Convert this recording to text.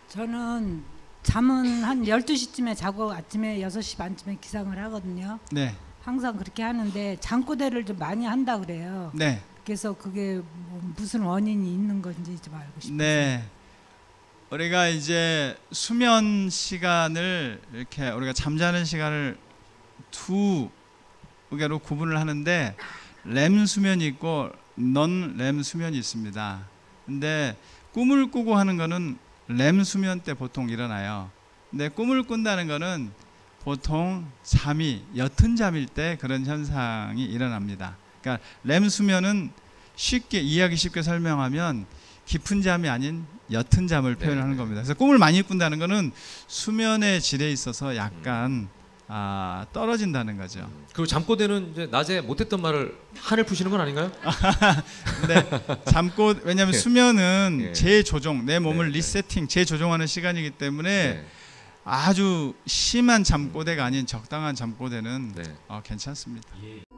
저는 잠은 한 12시쯤에 자고 아침에 6시 반쯤에 기상을 하거든요. 네. 항상 그렇게 하는데 잠꼬대를 좀 많이 한다 그래요. 네. 그래서 그게 뭐 무슨 원인이 있는 건지 좀 알고 싶어요. 네. 우리가 이제 수면 시간을 이렇게 우리가 잠자는 시간을 두 개로 구분을 하는데 렘 수면이 있고 넌 렘 수면이 있습니다. 근데 꿈을 꾸고 하는 거는 렘 수면 때 보통 일어나요. 근데 꿈을 꾼다는 거는 보통 잠이 옅은 잠일 때 그런 현상이 일어납니다. 그러니까 렘 수면은 이해하기 쉽게 설명하면 깊은 잠이 아닌 옅은 잠을 표현하는 겁니다. 그래서 꿈을 많이 꾼다는 거는 수면의 질에 있어서 약간 떨어진다는 거죠. 그리고 잠꼬대는 이제 낮에 못했던 말을 한을 푸시는 건 아닌가요? 근데 왜냐하면 수면은 재조종, 내 몸을 네, 리세팅, 재조종하는 시간이기 때문에 네. 아주 심한 잠꼬대가 아닌 적당한 잠꼬대는 네. 괜찮습니다.